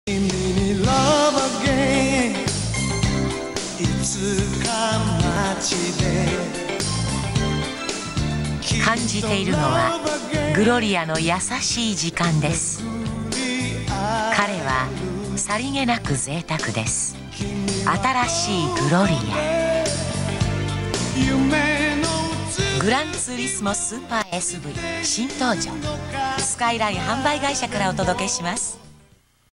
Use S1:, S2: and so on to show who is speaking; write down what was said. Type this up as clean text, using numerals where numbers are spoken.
S1: 君に Love Again いつか街で
S2: 感じているのはグロリアの優しい時間です。彼はさりげなく贅沢です。新しいグロリア、グランツリスモスーパー SV 新登場、スカイライン販売会社からお届けします。